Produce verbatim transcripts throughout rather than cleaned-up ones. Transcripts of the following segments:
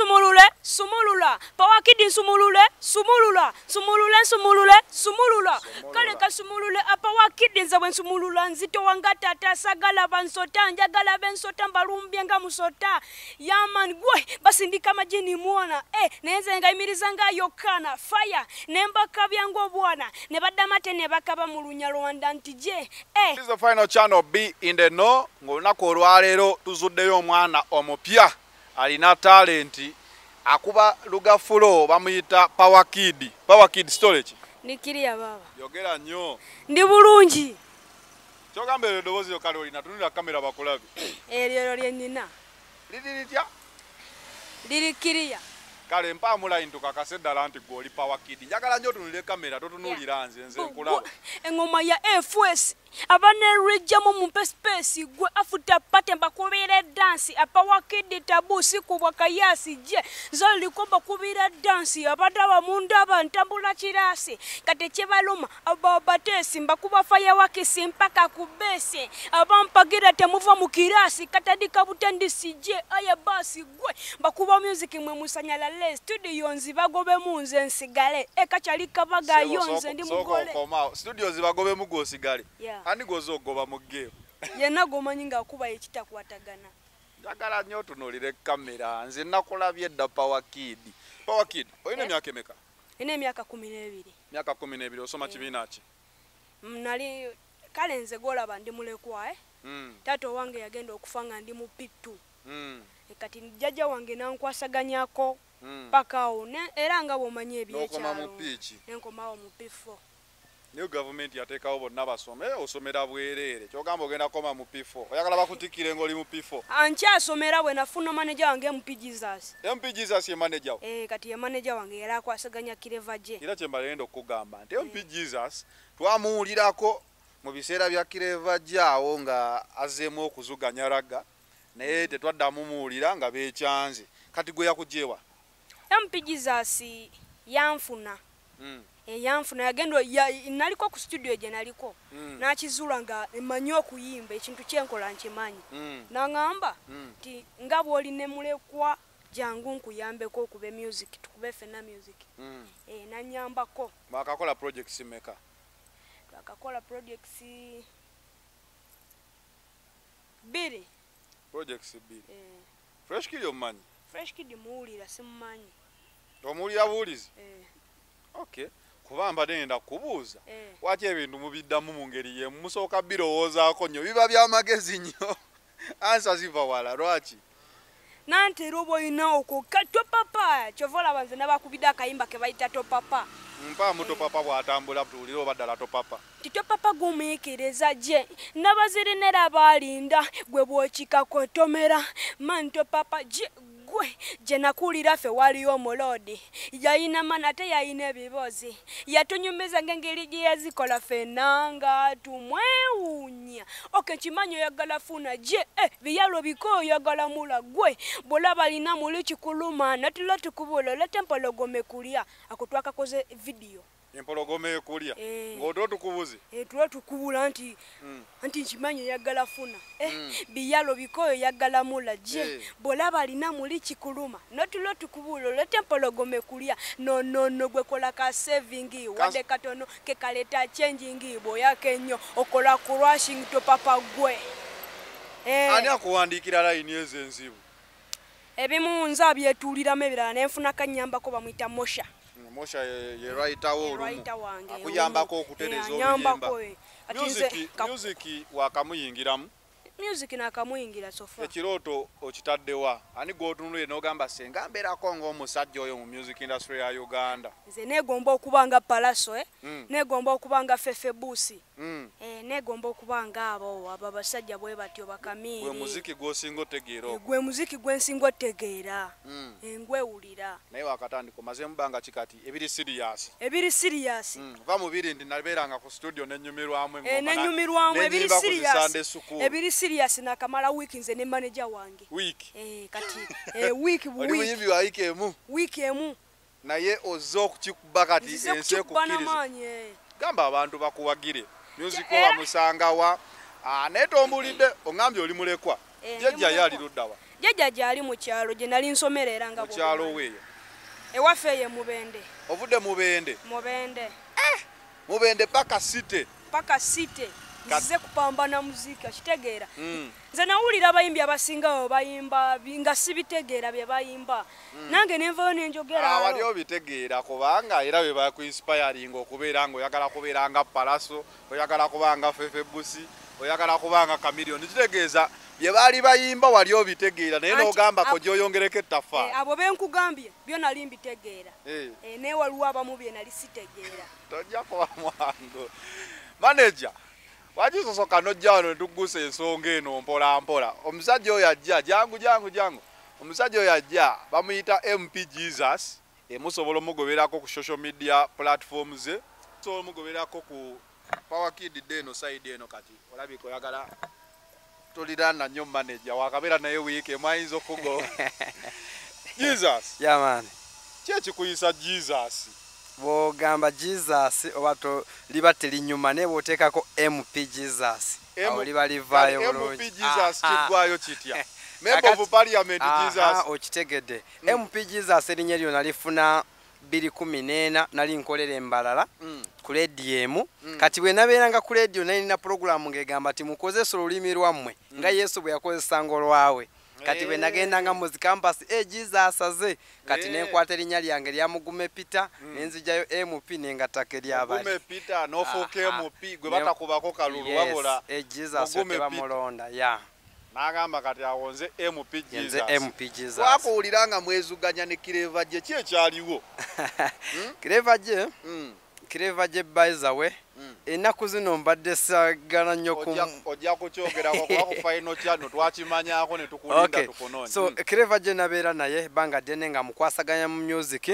sumulule sumulula Power Kid sumulule sumulula sumulule sumulule sumulula kale kasumulule Power Kid nze bwe sumulula nzito wanga tata sagala bansota njagala bensota mbalumbye nga musota yaman gwe basi ndika majini muona eh neze ngaimiriza nga yokana fire nemba kabyango bwana ne badamate ne bakaba mu lunya Rwanda ntije eh This is the final channel B in the know ngolunako olwalero tuzuddeyo omwana omupya alina talenti akuba lugafulo bamuyita Power Kid. Power Kid storage nikiriya baba yogera nnyo ndi bulungi kyogamba eddoboozi yokale olina tunulira kamera bakulabi eryo lyenina liri litya liri kiriya kale mpamula intuka kaseddala nti gwe oli Power Kid njagala nnyo tunulire kamera totunulira nze nze nkulaba engoma ya F S abane rejamo mu space gwe afuta pate mbakubira dance a Power Kid tabu siku bwakayasi je zo likomba kubira dance abadaba mundaba ntambula kirasi kate chebaluma ababatesi mbakuba fire wake simpaka kubese abampagira temuva mu kirasi katadika butendisi je aya basi gwe mbakuba music mwe musanyala le studio nzibagobe munze nsigale ekachali kabaga yonze ndi mugole studio zibagobe mu gosigale yeah. Ani gozo goba mu game yena gomanyi nga kuba ekitakwatagana njagala nnyo tunulire kamera nze nakulabye dda Power Kid. Power Kid oyina myaka emeka? ine myaka kumi n'ebiri. Myaka kumi n'ebiri osoma kibiina ki? Nali kale nze golaba ndi mulekwa eh mm. Tato wange yagenda okufanga ndi mu P two mm. Kati jjajja wange nankwasaganyako mm. paka one era nga bomanyi ebyekyalo n'okoma mu P nenkomawo mu P four. New government yateekawo bonna basome osomera bwerere kyogamba ogenda koma mu P four oyagala bakutikire ng'oli mu P four ankyasomera bwe nafuna manager wange M P Jesus. M P Jesus ye manager eh kati ye manager wange era akwasaganya Kireva je era kyembalendo okugamba nti M P Jesus twamuwulirako mu biseera bya Kireva jaawo nga azeemu okuzuganya raga naye tetwaddamu muwulira nga beekyanze kati gwe yakugyewa M P Jesus yanfuna mm. E yanfuna yagendo ya, naliko ku studio je naliko mm. nakizula nga emanyi okuyimba ekintu kyenkola nkimanyi mm. nangamba mm. ti nga bwoli ne mulekwa jangu nkuyambeko okube music tukube fena music mm. e nanyambako bakakola projects meka bakakola projects biri projects biri e. Fresh Kid omanyi Fresh Kid muwulira simumanyi omuwulira buulizi e. Okay kubamba nenda kubuuza eh. Waki ebintu mubiddamu mu ngeri ye musooka birowoozaako nnyo biba by'amagezi nnyo ansa ziva wala lwaki nanti robo ina oko kato papa chovola banze nabakubida akayimba ke bayita to papa mpa muto papa bwatambula tuliro baddala to papa tito papa gumekereza je nabazirinera balinda gwe bwokika kotomera manto papa je gwe je nakulira fe wali omolodi yayina manate yayina ebibozi yatunyumeza ngengeri je yazikola fe nanga tumweunya oke kimanyo yagala funa je eh biyalo biko yagala mula gwe bolaba lina muli kikuluma natulo tukubulo letempologome kulia akutwaka koze video empologome kulya eh. Ngoto tukubuzi eh tulo tukubula anti mm. anti kimanyo yagala funa eh mm. biyalo bikoyo yagala mula je eh. bolaba lina muli kikuluma natulo tukubulo letempologome kulia no no no gwe kola ka saving wade katono ke kaleta changing boya kenyo okola crushing to papa gwe eh ani akuwandikira line ezenzibu ebimu nza byetuliramu ebirala nenfuna kanyambako bamwita Mosha Mosha ye, ye writer wo olumu akuyambako okutereza oluyimba music music wakamuyingiramu music nakamuyingira sofa ekiroto okitaddewa ani gotunule n'ogamba senga mberako ng'omusajja oyo mu music industry ya Uganda nze negomba okubanga Palaso eh mm. negomba okubanga Fefe Busi mm. eh negomba okubanga abo abo basajja bwe batyo bakamiri gwe muziki gwosingo tegeero gwe muziki gwensingo tegeera mm. engwe ulira naye wakatandiko maze mbanga kikati ebiri serious ebiri serious mm. va mu biri ndi naberanga ku studio nenyumirwamu engoma eh nenyumirwamu ebiri serious ebiri serious na kamala wiki nze ne manager wange week eh kati eh week bu week oli mu week emu week emu naye ozo okukikuba kati ense kukiriza gamba abantu bakuwagire music wa musangawa ah neto mbulidde ongambye oli mulekwa jjajja yali luddawa jjajja gyali mu kyalo gye nali nsomerera nga mu kyalo weeyo ewaffe ye Mubende. ovudde Mubende Mubende Mubende paka site paka site nzize kupambana muzika kitegeera mm. nze nawulira abayimbi abasingawo bayimba nga sibitegeera bye bayimba mm. nange nenvayo nenjogera ah, wali obitegeera kubanga era bwe bakuinspiring okubeera nga oyagala kubeera nga Palaso oyagala kuba nga Fefe Busi oyagala kuba nga Chameleone kitegeeza bye baali bayimba wali obitegeera naye n'ogamba ko gyoyongereko ettaffaali eh, abo benkugambye byo nali mbitegeera eh. eh, naye waliwo abamu bye nali sitegeera tojja kuba mwangu manager wakisosoka nojja wano netugusa ensonga eno mpola mpola omusajja oyo ajja jangu jangu jangu omusajja oyo ajja bamuyita M P Jesus emusobola omugoberako ku social media platforms ze so omugoberako ku Power Kid deno side eno kati olabika oyagala tolirana nnyo manager wakabeera naye wiiki emwayinza okugo Jesus yeah man ki ekikuyisa Jesus bw'ogamba Jesus oba liba terinyuma naye bw'oteekako M P Jesus awo liba livaayo bulungi. M P Jesus kiggwayo kitya? Member of Parliament Jesus okitegedde. M P Jesus erinnya lyonna lifuna bbiri kumi n'ena nali nkolera embalala ku leediyo kati bwe nabeeranga ku leediyo nalina puroguramu ng'egamba ti mukozesa olulimi lwammwe nga Yesu bwe yakozesanga olwawe. Kati bwe nagendanga mu zikampasi e Jesus aze kati nenkwata erinnya lyange lya Mugume Peter nenzijjayo M P nengataka eryabali Mugume Peter n'ofuuka M P gwe batakubako kalulu wabula e Jesus tebamulonda ya n'agamba kati awonze M P Jesus M P Jesus twakuwulira nga mwezuganya ne Kireva gye ki ekyaliwo Kireva gye Kireva gye by the way ennaku zino mbadde sagala nnyo ku ojja kukyogerako kuba ku final kyano twakimanyako ne tukulinda tukunoonya so Kireva gye nabeera naye banga ddene nga mukwasaganya mu music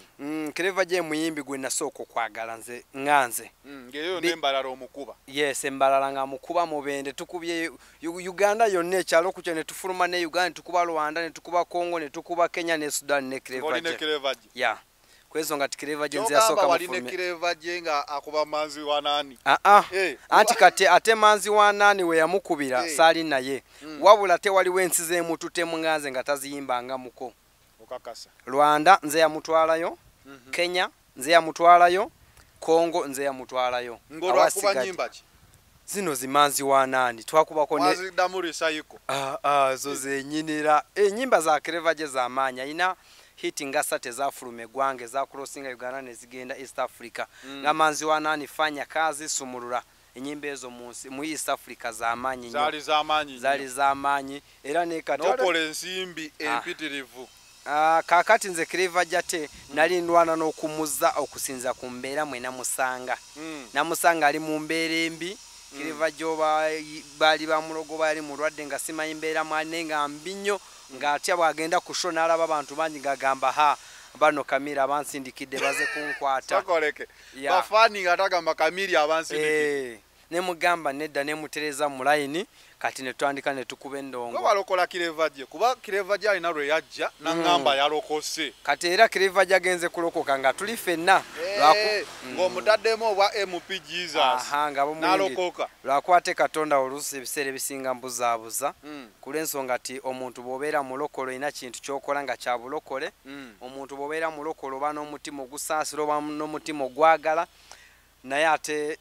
Kireva gye muyimbi gwe nasooka okwagala nze nganze ng'eyo n'embalala omukuba yes embalala nga mukuba Mubende tukubye Uganda yonna ekyalo ku kyo ne tufuluma ne Uganda ne tukuba Rwanda ne tukuba Congo ne tukuba Kenya ne Sudan ne Kireva gye yeah kwezo nga Kireva gye nze yasooka wali ne Kireva gye nga akuba manzi wa nani ah ah anti kati ate manzi wa nani we yamukubira saali naye wabula te waliwo ensi z'emutu temunganze nga taziyimbanga muko okakasa Rwanda nze yamutwalayo Kenya nze yamutwalayo Congo nze yamutwalayo ng'olwakuba nyimba ki zino zimanzi wa nani twakubako ne mwazi damuri sayiko ah ah zo zenyinira enyimba za Kireva gye z'amaanyi ina hiti nga sate zafulume gwange za crossinga Uganda ne zigenda East Africa mm. nga manzi wa nani fanya kazi sumulura enyimba ezo munsi mu East Africa za amanyi zali za amanyi zali za amanyi era ne kati nokole nsimbi empitirivu ah kakati nze Kireva jate mm. nali ndwana n'okumuza okusinza ku mbeera mwe namusanga mm. namusanga ali mu mbeera embi mm. Kireva joba bali bamulogo bali mulwadde nga simanyi mbeera mwane nga mbinyo nga atya bwagenda kushona alaba abantu bangi ngagamba ha bano Kamira abansindikidde baze kunkwata takoleke bafani nga tagamba Kamira abansindikidde eh ne mugamba nedda ne mutereza mu line kati ne twandika ne tukuba endongo ko balokola Kireva gye kuba Kireva gye alina lwe yajja nangamba yalokose kati era Kireva gye agenze kulokoka nga tuli fenna ng'omutaddemu obwa M P Jesus nalokoka lwakwate Katonda oluusi ebiseera ebisinga mbuzaabuza kulw'ensonga ti omuntu bw'obeera mulokole ina kintu ky'okola nga kya bulokole omuntu bw'obeera mulokole oba n'omutima ogusaasira oba n'omutima ogwagala naye ate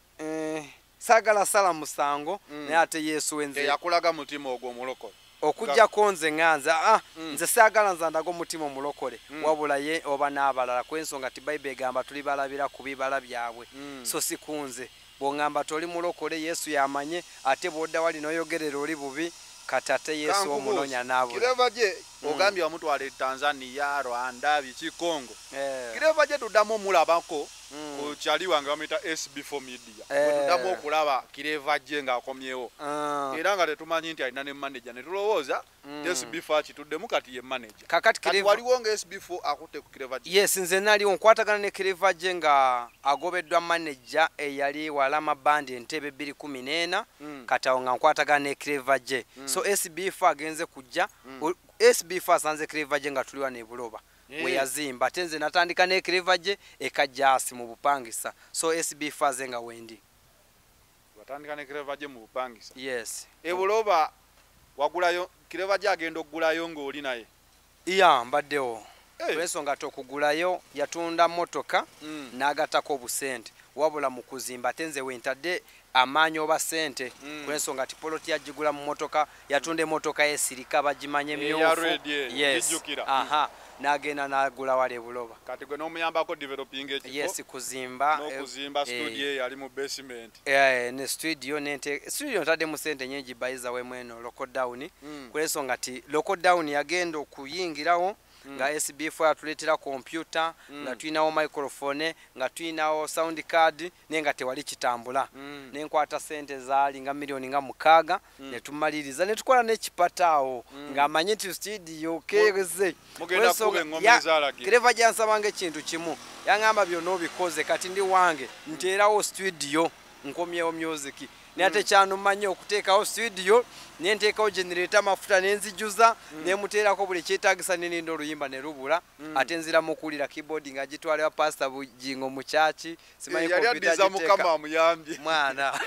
sagala sala musango naye ate Yesu wenze yakulaga mutima ogwo mulokole okujjako nze nganza ah nze sagala nzandago mutima omulokole wabula ye oba n'abalala kw'ensonga ti Bayibuli egamba tuli balabira ku bibala byabwe so si kunze bw'ongamba toli mulokole Yesu yamanye ate bw'odda wali n'oyogerera oli bubi kati ate Yesu omunonya naabwe Kireva gye ogambye wamutwala e Tanzania Rwanda biki Congo Kireva gye tuddamu omulabako ku kyali wange bamuyita S B four Media tuddamu okulaba Kireva gye ng'akomyewo era nga tetumanyi nti alina ne manager ne tulowooza S B four akituddemu kati ye manager kakati Kireva waliwo nga S B four akutte ku Kireva gye yes nze naliwo nkwatagana ne Kireva gye nga agobeddwa manager eyali Walama Band Entebbe bbiri kumi n'ena kati awo nga nkwatagana ne Kireva gye so S B four agenze kujja S B four asanze Kireva gye nga tuliwa ne Buloba we yazimba ate nze natandika ne Kireva gye ekajasi mu bupangisa so S B four ze nga wendi watandika ne Kireva gye mu bupangisa yes e Buloba wagulayo Clever J agenda okugulayo ng'oli naye. Iya mbaddewo. Hey. Olw'ensonga okugulayo yatunda motoka mm. n'agattako obusente wabula mu kuzimba ate nze wentadde amaanyi oba ssente mm. olw'ensonga ti poloti yagigula mu motoka yatunda emmotoka y'esirika bagimanye myufu yes. aha n'agenda n'agula wali e Buloba kati gwe n'omuyambako developing ekifo yes kuzimba n'okuzimba studio yali mu basement eh ne studio nente studio ntadde mu ssente nyingi bayiza we mweno lockdown mm. kulensonga ti lockdown yagenda okuyingirawo Mm. nga S B F atuletera computer mm. nga tuinawo microphone nga tuinawo sound card nenga tewali kitambula mm. nenkwata sente zaali nga milioni nga mukaga mm. ne tumaliriza ne tukola ne kipataawo mm. nga amanye ti studio keze mugenda kube ngombe zalagi Clever J ansabanga ekintu kimu yangamba byonna obikoze kati ndi wange nteerawo studio nkomyewo music ne ate kyano manye okuteekawo studio ne nteekawo generator mafuta nenzijuza mm. ne muteerako buli kyetaagisa nenindo oluyimba ne rubula mm. ate nzira mukulira keyboard nga gitwala ya pastor bujingo mu chachi simanyi yeah, computer yali mukama amuyambye mwana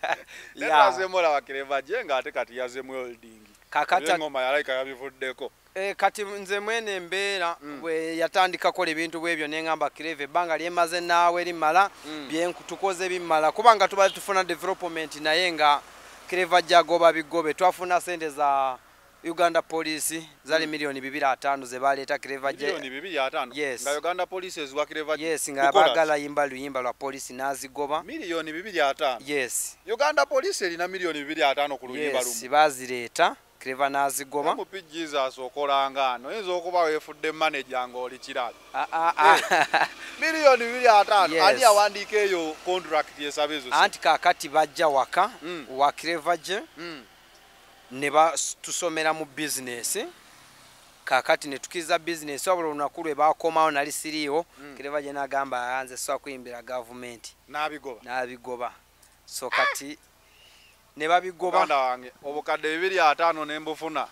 yaze mola wa Clever J nga ate kati yaze mu holding kakata ngoma yalaika yabivuddeko Eh, kati nze mwene mbeera mm. we yatandika kola ebintu bwebyo nengamba Clever banga lyemaze naawe limala mm. byenkutukoze bimala kubanga tubali tufuna development naye nga Clever J agoba bigobe twafuna sente za Uganda Police zali mm. milioni bibiri atano ze baleta Clever J milioni bibiri atano yes. nga Uganda Police ezwa Clever J yes nga bagala yimba luyimba lwa police nazigoba milioni bibiri atano yes Uganda Police elina milioni bibiri atano ku luyimba lumu yes bazireta Clever nazigoba mu Jesus okolanga no enzo okuba wefudde manager nga oli kirala a a a milioni bibiri atano yes. ani awandika eyo contract yesabezo anti kakati bajja waka mm. wa Clever J mm. ne ba tusomera mu business kakati ne tukiza business wabula lunaku lwe bakomawo nali siriiwo mm. Clever J nagamba anze so kuyimbira government nabigoba nabigoba so kati ne babigoba banda wange obukadde bibiri atano nembufuna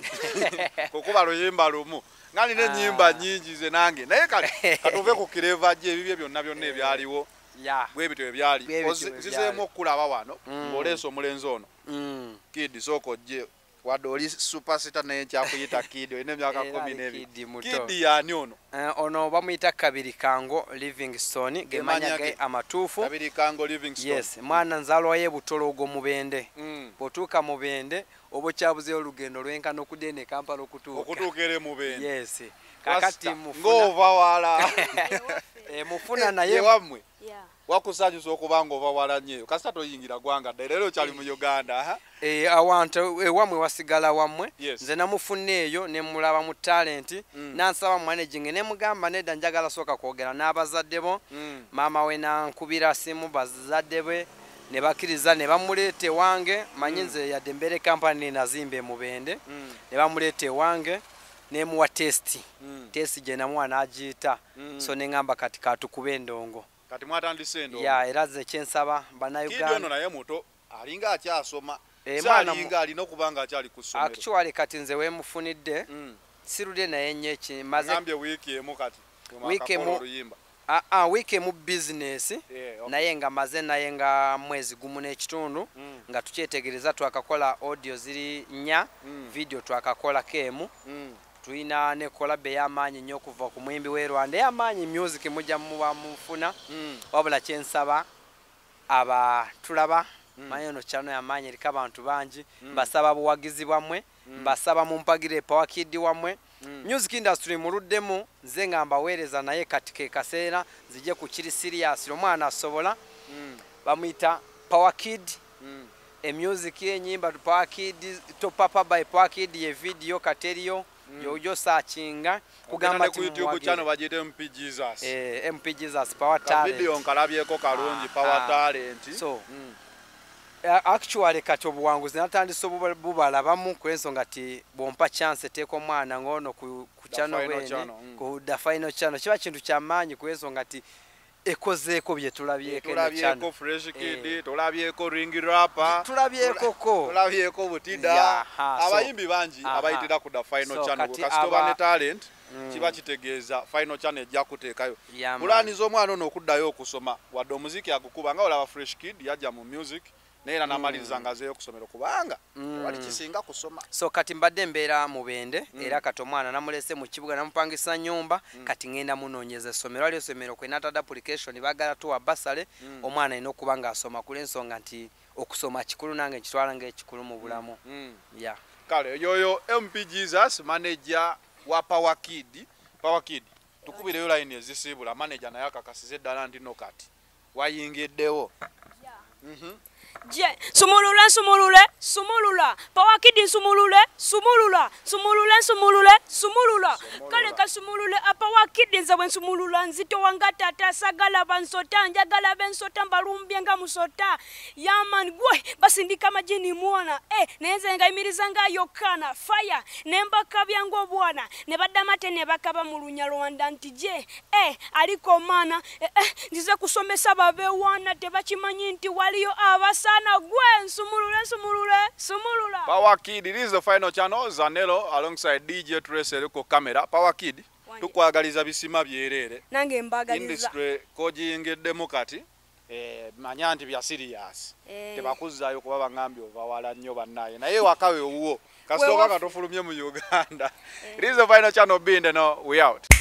kukuba luyimba lumu ngani ne nyimba nyingi ze nange naye kale katuve ku Clever J ebibye byonna byonna ebyaliwo ya bwe bitwe byali zizemo okulaba wano ngoleso mulenzo ono mm. kid soko je wadoli superstar naye kyakuyita kid ine myaka kumi n'ebiri kid yani ono uh, ono bamuyita Kabiri Kango Livingstone gemanya ge amatufu Kabiri Kango Livingstone yes mwana nzalwa ye butologo mubende mm. botuka mubende obo kyabuze olugendo lwenka nokudene Kampala okutuuka okutuukere mubende yes kakati mufuna ngova wala e mufuna naye ye wamwe yeah wakusanyusa okubanga ova wala nnyo kasita toyingira gwanga ddala kyali mu Uganda ha eh awantu e wamwe wasigala wamwe yes. nze namufunneeyo ne mulaba mu talent mm. nansaba managing ne mugamba nedda njagala soka kwogera n'abazadde bo mm. mama we nankubira simu bazadde be ne bakiriza ne bamuleete wange manyi nze mm. yadde mbere company nazimbe mubende mm. ne bamuleete wange ne muwa test mm. test je na mwana agiita mm. so ne ngamba kati katukube endongo kati mwatandise ndo ya era ze kyensaba bana Uganda kidono naye muto alinga akyasoma e alinga alina okubanga akyali ku ssomero actually kati nze we mufunidde mm. sirude naye nyeki maze ngambye wiki emu kati wiki mu a a wiki mu business yeah, okay. naye nga maze naye nga mwezi gumu n'ekitundu mm. nga tukyetegereza twakakola audio ziri nya mm. video twakakola kemu mm. tuina ne collab y'amaanyi nnyo kuva ku mwimbi we Rwanda y'amaanyi music mujja muba mufuna mm. wabula kyensaba aba tulaba mm. mayono chano y'amaanyi erika abantu bangi mm. basaba buwagizi bwamwe mm. basaba mumpagire Power Kid wamwe mm. music industry muruddemu nze ngamba weereza naye katike kaseera zije ku kiri serious omwana asobola mm. bamuyita Power Kid mm. e music y'enyimba Power Kid to papa by Power Kid ye video kateriyo mm. yojo searchinga kugamba ku YouTube channel bajite M P Jesus eh M P Jesus Power Talent video nkalabyeko kalungi Power ah, Talent so mm. uh, actually kati obuwanguzi natandise bubala bamu kwensonga ti bompa chance teko mwana ngono ku, ku channel wene mm. ku the final channel kiba kintu kyamaanyi kwensonga ti ekozeeko bye tulabyeko tulabyeko Fresh Kid eh. tulabyeko Ring Rapper tulabyeko ko tulabyeko Butida abayimbi so, banji abayitira ku the final so, channel kasitoba ne talent mm. kiba kitegeeza final channel ejja kuteekayo yeah, pulani z'omwana ono okuddayo okusoma wadde omuziki agukuba nga olaba Fresh Kid yajja mu music neera namaliriza nga azeeyo ku ssomero kubanga Mm. wali kisinga kusoma. So kati mbadde mbeera mu Bende era kati omwana namulese mu kibuga namupangisa nnyumba kati ngenda munoonyeza essomero ali essomero kwe natadde application baagala tuwa basale omwana alina okuba ng'asoma kula ensonga nti okusoma kikulu nange nkitwala ng'ekikulu mu bulamu. Yeah. Kale yoyo M P Jesus manager wa Power Kid. Power Kid tukubireyo line ezisiibula manager naye akakasize ddala nti no kati wayingiddewo. Mhm. Je, sumulule sumulule sumulula Power Kid sumulule sumulula sumulule sumulule sumulula kale ka sumulule Power Kid nze bwe sumulula nzito wanga tata sagala bansota njagala bensota mbalumbye nga musota yaman gwe basindika majini muona eh nenze ngayimiriza nga yokana fire nemba kabyango bwana ne badamate ne bakaba mu lunyalo wanda nti je eh aliko mana eh, eh ndize kusomesa babe wana tebakimanyi nti waliyo abasa na gwen sumulule sumulule sumulula. Power Kid, it is the final channel. Zanelo alongside D J Trace Eliko camera. Power Kid tukwagaliza bisima byerere nange mbagaliza industry kojingeddemu kati eh manya nti bya serious eh. Tebakuzaayo kuba bangambye ovawala nnyo bannaye naye wakawe uwo kasoka katofulumye mu Uganda. eh. It is the final channel Binde no we out.